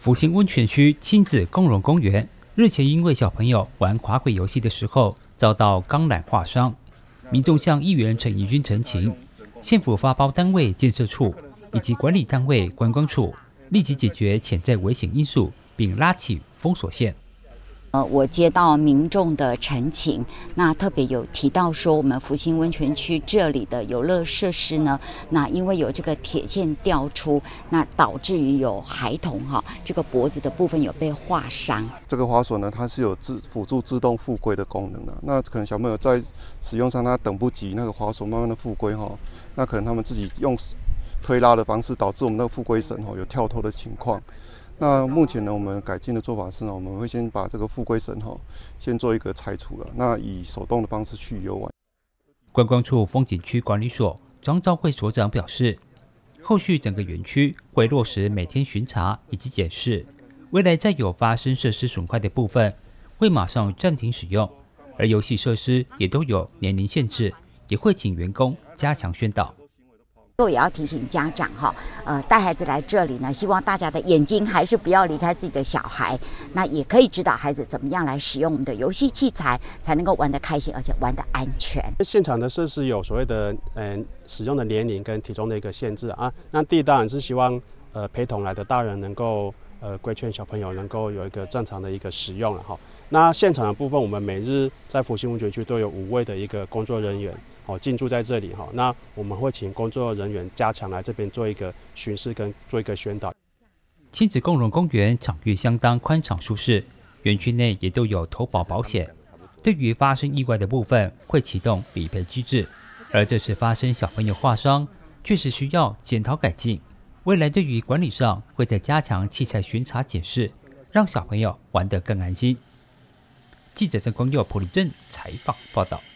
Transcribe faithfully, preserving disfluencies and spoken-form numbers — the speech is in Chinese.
福兴温泉区亲子共融公园日前因为小朋友玩滑轨游戏的时候遭到钢缆划伤，民众向议员陈怡君陈情，县府发包单位建设处以及管理单位观光处立即解决潜在危险因素，并拉起封锁线。 呃，我接到民众的陈情，那特别有提到说，我们福兴温泉区这里的游乐设施呢，那因为有这个铁线掉出，那导致于有孩童哈，这个脖子的部分有被划伤。 这个滑索呢，它是有自辅助自动复归的功能的。那可能小朋友在使用上，他等不及那个滑索慢慢的复归哈，那可能他们自己用推拉的方式，导致我们那个复归绳哈有跳脱的情况。那目前呢，我们改进的做法是呢，我们会先把这个复归绳哈，先做一个拆除了，那以手动的方式去游玩。 观光处风景区管理所张兆慧所长表示，后续整个园区会落实每天巡查以及检视，未来再有发生设施损坏的部分，会马上暂停使用，而游戏设施也都有年龄限制，也会请员工加强宣导。 我也要提醒家长哈，呃，带孩子来这里呢，希望大家的眼睛还是不要离开自己的小孩，那也可以指导孩子怎么样来使用我们的游戏器材，才能够玩得开心，而且玩得安全。 现场的设施有所谓的嗯、呃、使用的年龄跟体重的一个限制啊，那第一当然是希望呃陪同来的大人能够呃规劝小朋友能够有一个正常的一个使用了哈。那现场的部分，我们每日在福兴温泉区都有五位的一个工作人员。哦，进驻在这里哈，那我们会请工作人员加强来这边做一个巡视跟做一个宣导。 亲子共融公园场域相当宽敞舒适，园区内也都有投保保险，对于发生意外的部分会启动理赔机制。而这次发生小朋友划伤，确实需要检讨改进。未来对于管理上会再加强器材巡查检视，让小朋友玩得更安心。记者郑光佑、普里镇采访报道。